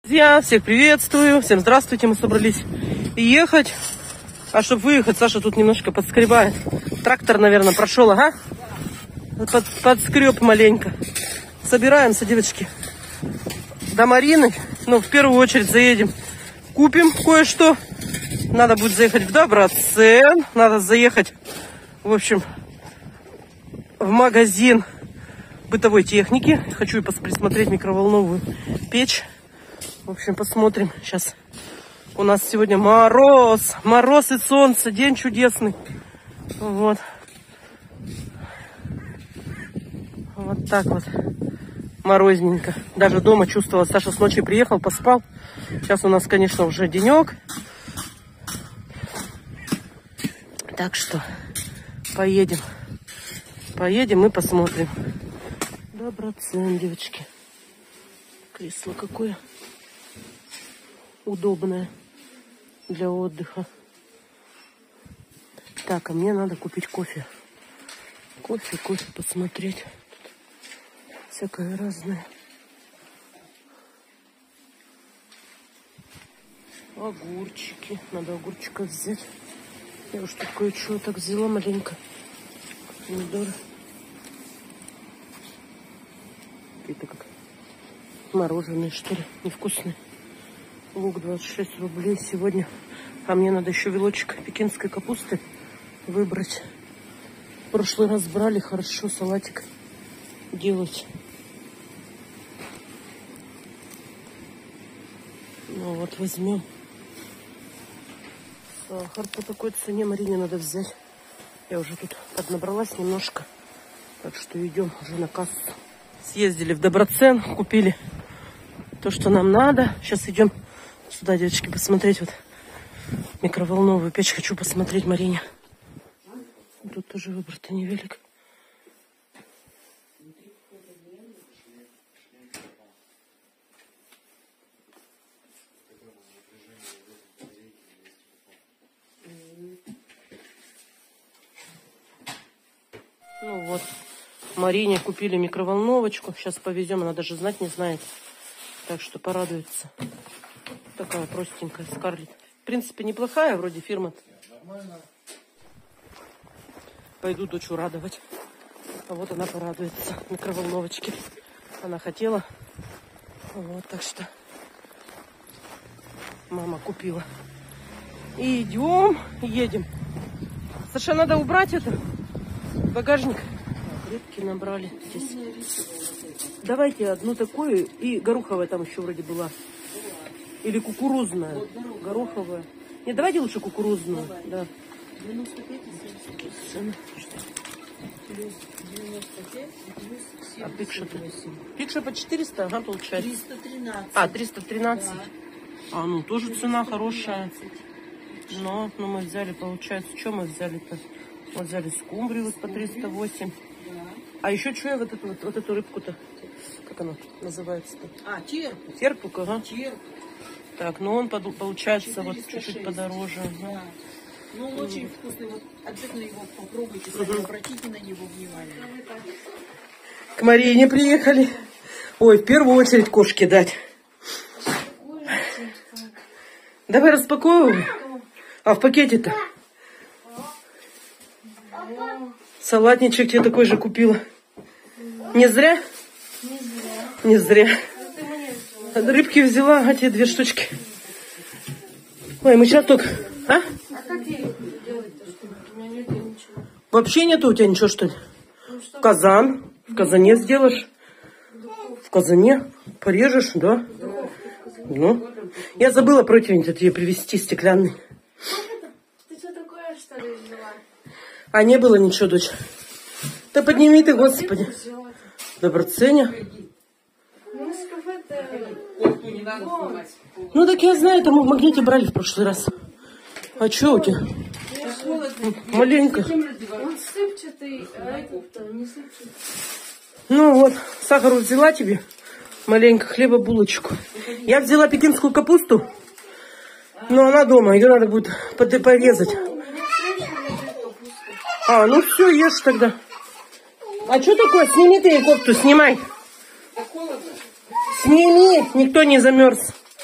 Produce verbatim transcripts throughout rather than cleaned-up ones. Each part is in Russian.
Друзья, всех приветствую, всем здравствуйте, мы собрались ехать, а чтобы выехать, Саша тут немножко подскребает, трактор, наверное, прошел, ага, Под, подскреб маленько, собираемся, девочки, до Марины, ну, в первую очередь заедем, купим кое-что, надо будет заехать в Доброцен, надо заехать, в общем, в магазин бытовой техники, хочу присмотреть микроволновую печь. В общем, посмотрим. Сейчас у нас сегодня мороз. Мороз и солнце. День чудесный. Вот. Вот так вот. Морозненько. Даже дома чувствовала. Саша с ночи приехал, поспал. Сейчас у нас, конечно, уже денек. Так что поедем. Поедем и посмотрим. Доброцен, девочки. Кресло какое удобное для отдыха. Так, а мне надо купить кофе. Кофе, кофе посмотреть. Всякое разное. Огурчики. Надо огурчиков взять. Я уж тут кое-что так взяла маленько. Помидоры. Какие-то как мороженые, что ли. Невкусные. Лук двадцать шесть рублей сегодня. А мне надо еще вилочек пекинской капусты выбрать. В прошлый раз брали, хорошо салатик делать. Ну вот возьмем. Сахар по такой цене Марине надо взять. Я уже тут поднабралась немножко. Так что идем уже на кассу. Съездили в Доброцен, купили то, что нам надо. Сейчас идем сюда, девочки, посмотреть вот микроволновую печь. Хочу посмотреть Марине. Тут тоже выбор-то невелик. Ну вот, Марине купили микроволновочку. Сейчас повезем, она даже знать не знает. Так что порадуется. Такая простенькая Скарлетт. В принципе, неплохая вроде фирма. Пойду дочу радовать. А вот она порадуется. Микроволновочки. Она хотела. Вот, так что мама купила. И идем, едем. Саша, надо убрать это. Багажник. Рыбки набрали здесь. Давайте одну такую. И гороховая там еще вроде была. Или кукурузная. Гороховая. Не, давайте лучше кукурузную. Да. девяносто пять плюс девяносто пять плюс А пикша пикша по четыреста, ага, получается. триста тринадцать. А, триста тринадцать. Да. А, ну тоже триста цена хорошая. Но, но мы взяли, получается, что мы взяли-то? Мы взяли скумбрию вот по триста восемь. Да. А еще что я вот эту, вот, вот эту рыбку-то, как она называется-то? А, терпук. Терпук, ага. Терпук. Так, ну он получается вот чуть-чуть подороже. Да. Ну, он очень вкусный. Вот обязательно его попробуйте, угу. Обратите на него внимание. К Марине приехали. Ой, в первую очередь кошке дать. Давай распаковывай. А в пакете-то? Салатничек тебе такой же купила. Не зря? Не зря. Не зря. Рыбки взяла, а тебе две штучки. Ой, мы сейчас только... А? А как я их делать-то, что у меня нет ничего? Вообще нету у тебя ничего, что ли? Ну, что? Казан. В казане сделаешь. В казане порежешь, да? Ну. Я забыла противень тебе привезти стеклянный. Ты что такое, что ли, взяла? А не было ничего, дочь. Да подними ты, господи. В Доброцене. Ну, скажи-то... Ну, так я знаю, там в Магните брали в прошлый раз. А что у тебя? Маленько. Он сыпчатый, а этот-то не сыпчатый. Ну вот, сахару взяла тебе. Маленько, хлеба, булочку. Я взяла пекинскую капусту. Но она дома, ее надо будет порезать. А, ну все, ешь тогда. А что такое? Сними ты кофту, снимай. Сними, никто не замерз.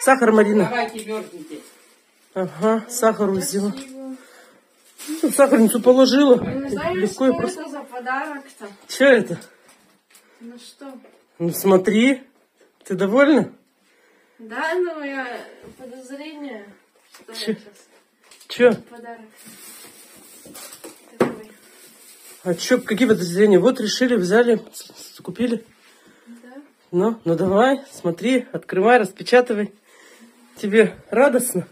Сахар, Марина. Давайте мерзните. Ага, сахар взяла. Ну, сахарницу положила. Не знаю, Легко что и просто. это за подарок-то. Что это? Ну что? Ну смотри. Ты довольна? Да, ну я подозрение, что Чё? я сейчас Че? подарок. Такой. А че, какие подозрения? Вот решили, взяли, с- купили. Да? Ну, ну давай, смотри, открывай, распечатывай. Тебе радостно?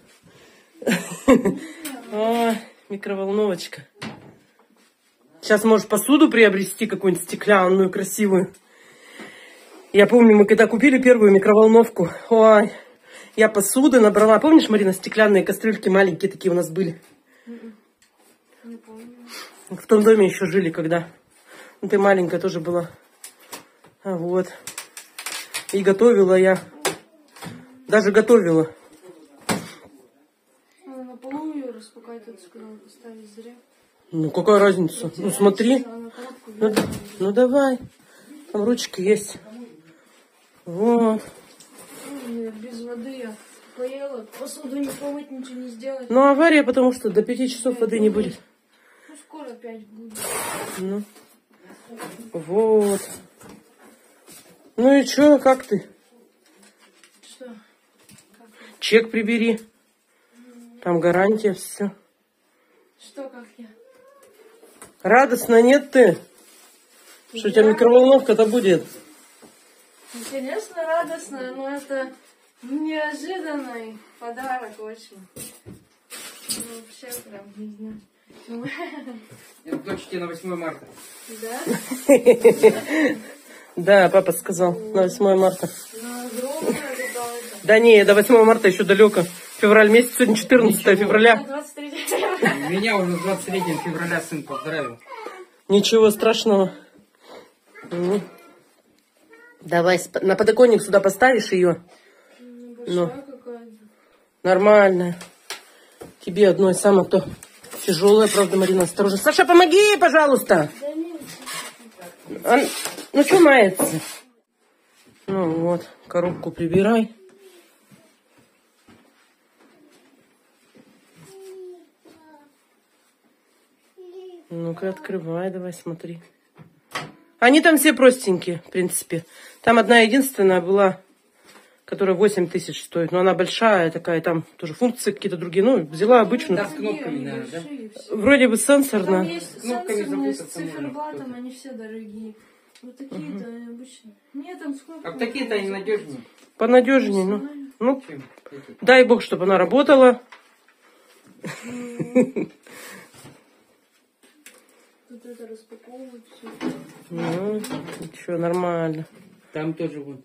Ой, микроволновочка. Сейчас можешь посуду приобрести какую-нибудь стеклянную, красивую. Я помню, мы когда купили первую микроволновку, ой, я посуды набрала. Помнишь, Марина, стеклянные кастрюльки маленькие такие у нас были? Не помню. В том доме еще жили, когда. Ну, ты маленькая тоже была. А вот. И готовила я. Даже готовила. Она на полу ее распакать, тут сказала поставить зря. Ну, какая разница? Ну, смотри. А на коробку Ну, взяла. ну, давай. Там ручки есть. Вот. Ой, без воды я поела, посуду не помыть, ничего не сделать. Ну, авария, потому что до пяти часов воды не будет. Ну, скоро опять будет. Ну. Вот. Ну и чё, как ты? Что? Чек прибери. Там гарантия, все. Что, как я? Радостно нет ты? Что у тебя микроволновка-то будет? Интересно, радостно, но это неожиданный подарок очень. Ну, вообще прям не знаю. Это дочке на восьмое марта. Да? Да, папа сказал, на восьмое марта. Ну, огромное какое-то. Да не, до восьмого марта еще далеко. Февраль месяц, сегодня четырнадцатое февраля. двадцать третьего февраля. Меня уже двадцать третьего февраля сын поздравил. Ничего страшного. Ну. Давай, сп- на подоконник сюда поставишь ее. Большая какая-то. Нормальная. Тебе одной самое то тяжелое, правда, Марина, осторожно. Саша, помоги, пожалуйста. Да нет. Он- Ну, что мается? Ну вот, коробку прибирай. Ну-ка, открывай, давай, смотри. Они там все простенькие, в принципе. Там одна единственная была, которая восемь тысяч стоит. Но она большая такая, там тоже функции какие-то другие. Ну, взяла обычную. Да, с кнопками, наверное, да? Вроде бы Там сенсорная. есть Кнопками сенсорные с запутаться можно циферблатом, кто-то. они все дорогие. Вот такие-то они обычные. Нет, там с кнопками. А такие-то они надежнее. Понадежнее, ну. Ну, Чем эти. дай бог, чтобы она работала. Тут это распаковывают все. Ну, ничего, нормально. Там тоже вот.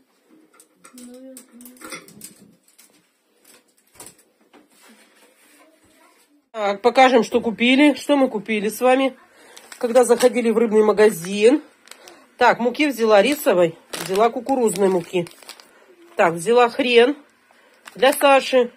Так, покажем, что купили. Что мы купили с вами, когда заходили в рыбный магазин. Так, муки взяла рисовой, взяла кукурузной муки. Так, взяла хрен для Саши.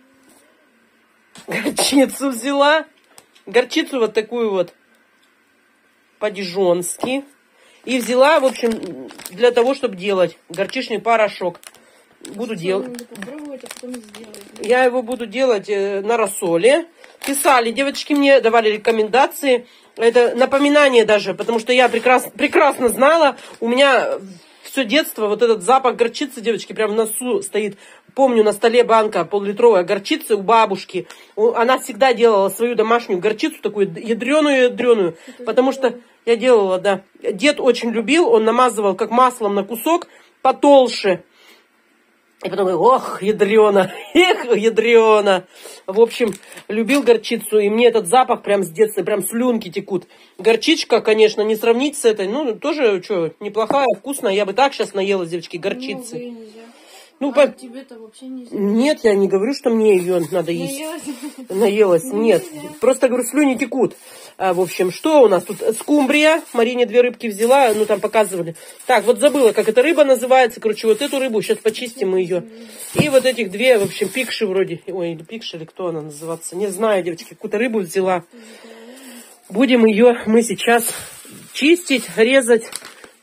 Горчицу взяла. Горчицу вот такую вот по-дижонски. И взяла, в общем, для того, чтобы делать горчичный порошок. Буду делать. Надо попробовать, а потом сделать. Я его буду делать э, на рассоле. Писали, девочки мне давали рекомендации. Это напоминание даже, потому что я прекрасно, прекрасно знала. У меня все детство вот этот запах горчицы, девочки, прям в носу стоит. Помню, на столе банка пол-литровая горчицы у бабушки. У- Она всегда делала свою домашнюю горчицу, такую ядреную-ядреную. Потому что я делала, да. Дед очень любил, он намазывал как маслом на кусок потолще. И потом, ох, ядрена, эх, ядрена. В общем, любил горчицу, и мне этот запах прям с детства, прям слюнки текут. Горчичка, конечно, не сравнить с этой, ну, тоже, что, неплохая, вкусная. Я бы так сейчас наелась, девочки, горчицы. Много и нельзя. Ну, А по- тебе-то вообще нельзя. Нет, я не говорю, что мне ее надо есть. Наелась. Наелась, нет. Просто, говорю, слюни текут. А, в общем, что у нас тут? Скумбрия. Марине две рыбки взяла, ну, там показывали. Так, вот забыла, как эта рыба называется. Короче, вот эту рыбу, сейчас почистим мы ее. И вот этих две, в общем, пикши вроде. Ой, или пикши, или кто она называется. Не знаю, девочки, какую-то рыбу взяла. Будем ее мы сейчас чистить, резать,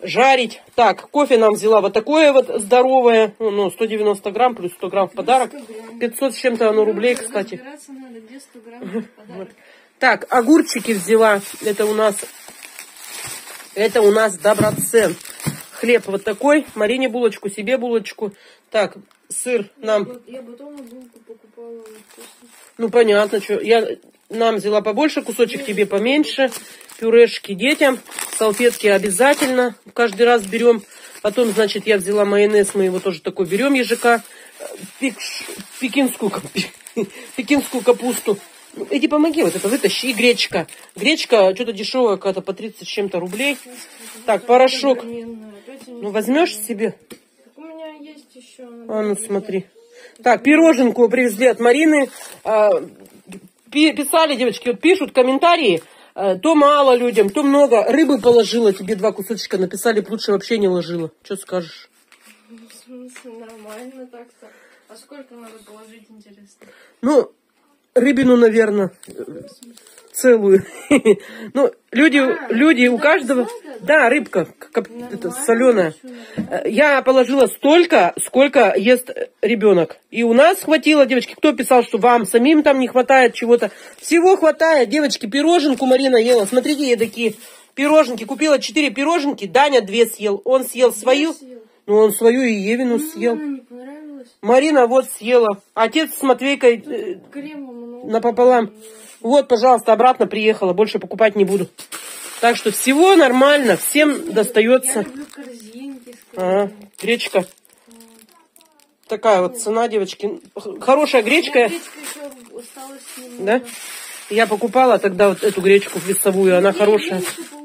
жарить. Так, кофе нам взяла вот такое вот здоровое. Ну, сто девяносто грамм плюс сто грамм в подарок. пятьсот с чем-то оно рублей, кстати. Надо, где сто грамм Вот. Так, огурчики взяла. Это у нас... Это у нас Доброцен. Хлеб вот такой. Марине булочку, себе булочку. Так, сыр нам... Я батон булку покупала. Ну, понятно, что. Я нам взяла побольше, кусочек тебе поменьше. Пюрешки детям. Салфетки обязательно каждый раз берем. Потом, значит, я взяла майонез. Мы его тоже такой берем ежика. Пик... Пекинскую, пекинскую капусту. Иди помоги, вот это вытащи. И гречка. Гречка что-то дешевая, какая-то по тридцать с чем-то рублей. Так, порошок. Ну, возьмешь себе? У меня есть еще. А, ну смотри. Так, пироженку привезли от Марины. Писали, девочки, вот пишут комментарии. То мало людям, то много. Рыбы положила, тебе два кусочка написали, лучше вообще не ложила. Что скажешь? В смысле, нормально так-то. А сколько надо положить, интересно? Ну, рыбину, наверное, целую. Ну, люди, люди у каждого... Да, рыбка, соленая. Я положила столько, сколько ест ребенок. И у нас хватило, девочки, кто писал, что вам самим там не хватает чего-то. Всего хватает, девочки, пироженку Марина ела. Смотрите, я такие пироженки. Купила четыре пироженки, Даня две съел. Он съел свою, ну он свою и Евину съел. Марина вот съела. Отец с Матвейкой э, напополам. Вот, пожалуйста, обратно приехала. Больше покупать не буду. Так что всего нормально. Всем достается. Я люблю корзинки. А, гречка. Такая вот цена, девочки. Хорошая гречка. Да? Я покупала тогда вот эту гречку весовую. Она хорошая.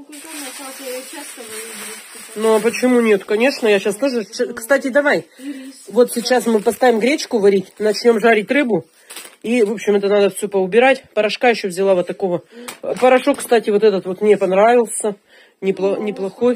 Ну, а почему нет? Конечно, я сейчас тоже... Кстати, давай. Вот сейчас мы поставим гречку варить. Начнем жарить рыбу. И, в общем, это надо все поубирать. Порошка еще взяла вот такого. Порошок, кстати, вот этот вот мне понравился. Непло... Неплохой.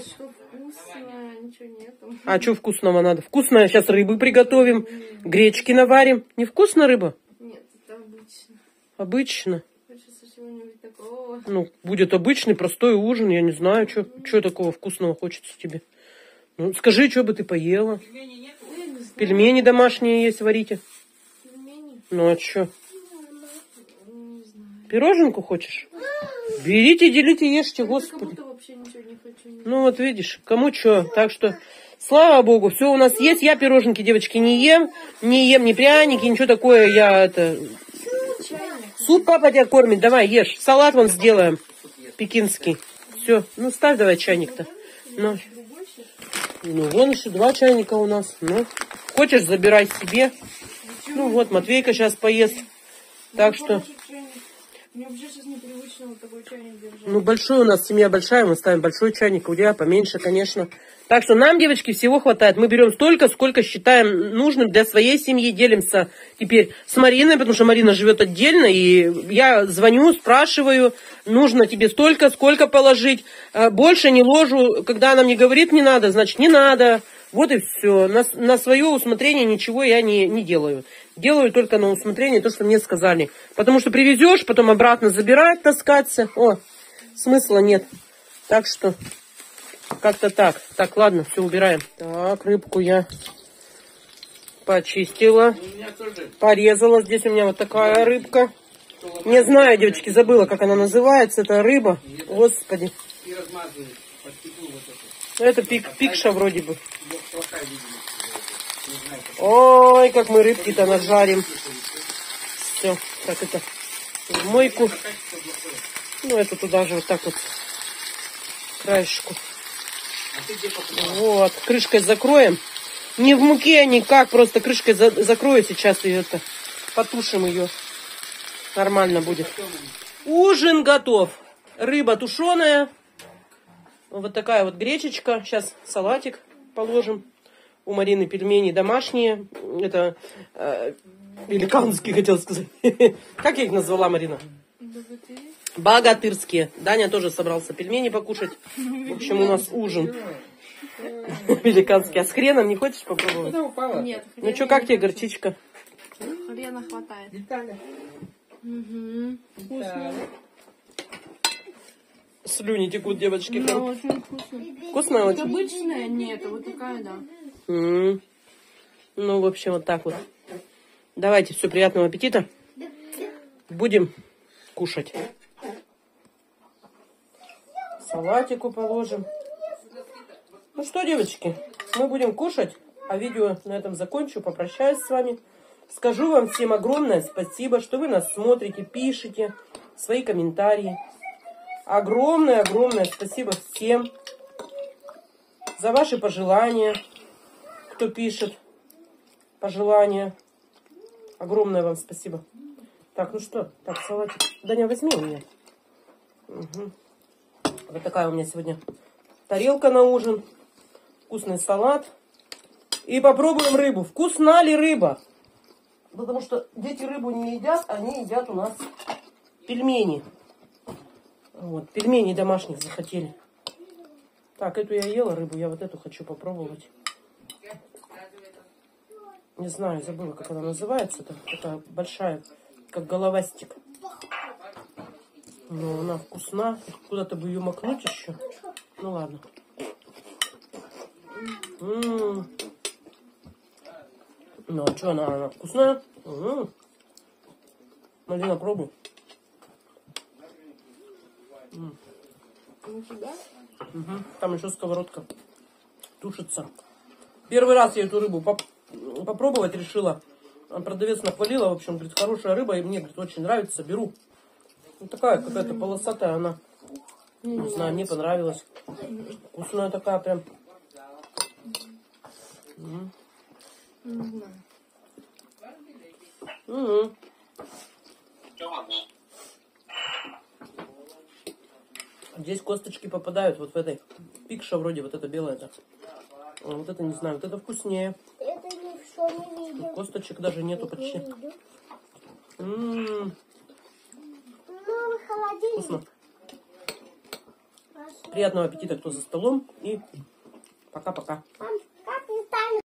А что вкусного надо? Вкусное. Сейчас рыбы приготовим. Гречки наварим. Не вкусно рыба? Нет, это обычно. Обычно? Хочется чего-нибудь такого. Ну, будет обычный, простой ужин. Я не знаю, что, что такого вкусного хочется тебе. Ну, скажи, что бы ты поела? Пельмени домашние есть, варите. Пельмени? Ну, а что? Не знаю. Пироженку хочешь? Берите, делите, ешьте, господи. Вообще ничего не хочу. Ну, вот видишь, кому что. Так что, слава богу, все у нас есть. Я пироженки, девочки, не ем. Не ем ни пряники, ничего такое. Я это... Суп папа тебя кормит, давай, ешь. Салат вон сделаем. Пекинский. Все, ну, ставь давай чайник-то. Ну. Ну, вон еще два чайника у нас. Ну, хочешь, забирай себе. Ну, вот, Матвейка сейчас поест. Так что... Мне вообще сейчас непривычно вот такой чайник держать. Ну, большой у нас семья большая, мы ставим большой чайник, у тебя поменьше, конечно. Так что нам, девочки, всего хватает. Мы берем столько, сколько считаем нужным для своей семьи. Делимся теперь с Мариной, потому что Марина живет отдельно. И я звоню, спрашиваю, нужно тебе столько, сколько положить. Больше не ложу. Когда она мне говорит, не надо, значит, не надо. Вот и все. На, на свое усмотрение ничего я не, не делаю. Делаю только на усмотрение то, что мне сказали. Потому что привезешь, потом обратно забирать, таскаться. О, смысла нет. Так что... Как-то так. Так, ладно, все убираем. Так, рыбку я почистила. Порезала. Здесь у меня вот такая рыбка. Не знаю, девочки, забыла, как она называется. Это рыба. Господи. Это пик, пикша вроде бы. Ой, как мы рыбки-то нажарим. Все, так это в мойку. Ну, это туда же вот так вот. Краешку. Вот, крышкой закроем. Не в муке, никак, просто крышкой за закрою сейчас и это. Потушим ее. Нормально будет. Ужин готов. Рыба тушеная. Вот такая вот гречечка. Сейчас салатик положим. У Марины пельмени домашние. Это э, великанские, хотел сказать. Как я их назвала, Марина? Богатырские. Даня тоже собрался пельмени покушать. В общем, у нас ужин. Великанский. А с хреном не хочешь попробовать? Нет. Ну что, как тебе горчичка? Хрена хватает. Угу. Вкусно. Слюни текут, девочки. Да, прям. очень вкусно. Вкусная Вот очень? обычная нет, а вот такая, да. М. Ну, в общем, вот так вот. Давайте, все, приятного аппетита. Будем кушать. Салатику положим. Ну что, девочки, мы будем кушать, а видео на этом закончу. Попрощаюсь с вами. Скажу вам всем огромное спасибо, что вы нас смотрите, пишете свои комментарии. Огромное-огромное спасибо всем за ваши пожелания, кто пишет пожелания. Огромное вам спасибо. Так, ну что, так, салатик. Даня, возьми у меня. Угу. Вот такая у меня сегодня тарелка на ужин. Вкусный салат. И попробуем рыбу. Вкусна ли рыба? Потому что дети рыбу не едят, они едят у нас пельмени. Вот, пельмени домашних захотели. Так, эту я ела рыбу, я вот эту хочу попробовать. Не знаю, забыла, как она называется. Это такая большая, как головастик. Но она вкусна. Куда-то бы ее макнуть еще. Ну ладно. М-м-м. Ну а что, она, она вкусная? М-м. Малина, пробуй. М. Угу. Там еще сковородка тушится. Первый раз я эту рыбу поп попробовать решила. Продавец нахвалила, в общем, говорит, хорошая рыба, и мне, говорит, очень нравится, беру. Вот такая какая-то полосатая она. Не знаю, мне понравилась. Вкусная такая прям. Угу. Здесь косточки попадают вот в этой. Пикша вроде вот это белая-то. А вот это не знаю, вот это вкуснее. Это ничего не видел. Косточек даже нету почти. М-м-м. Ну, холодильник. Вкусно. Приятного аппетита, кто за столом. И пока-пока. Мам,